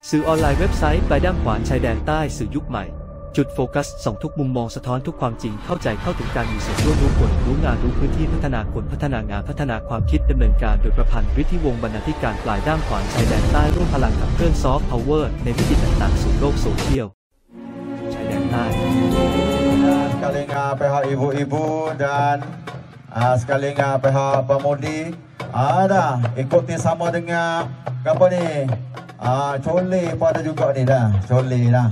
สื่อออนไลน์เว็บไซต์ปลายด้ามขวานชายแดนใต้สื่อยุคใหม่จุดโฟกัสส่องทุกมุมมองสะท้อนทุกความจริงเข้าใจเข้าถึงการมีส่วนร่วมรู้ผลรู้งานรู้พื้นที่พัฒนาคนพัฒนางานพัฒนาความคิดดำเนินการโดยประพันธ์ฤทธิวงศ์บรรณาธิการปลายด้ามขวานชายแดนใต้ร่วมพลังขับเคลื่อนซอฟต์พาวเวอร์ในวิธีต่างๆสู่โลกโซเชียลชายแดนใต้ sekali pihak ibu-ibu dan sekali pihak pemudi dah ikuti sama dengan apa ni coli pada juga ni dah coli dah.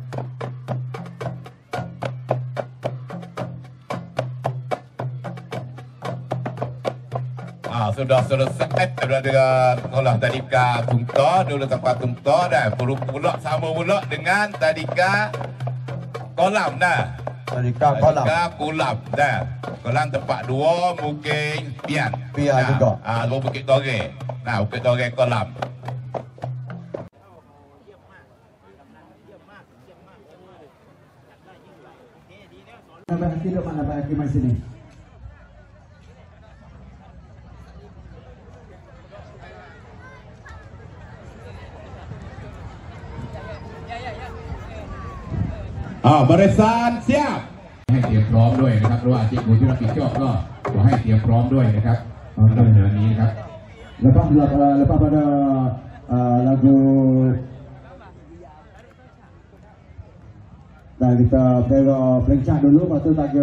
Sudah selesai dengan olah tadika tungto dulu tempat tungto dah pula sama pula dengan tadika kolam dah. Tadika kolam. Tadika kolam dah. Kolam tempat dua mungkin pian. Pian juga. Dua Bukit Dore. Nah, Bukit Dore kolam. Hidup mana Pak Hakim di sini? Barisan siap ให้เตรียมพร้อมด้วยนะครับเพราะว่าที่ผู้ที่รับผิดชอบก็ขอให้เตรียมพร้อมด้วยนะครับดำเนินนี้นะครับ Lepas pada lagu dan kita pelencah dulu, lepas tu tak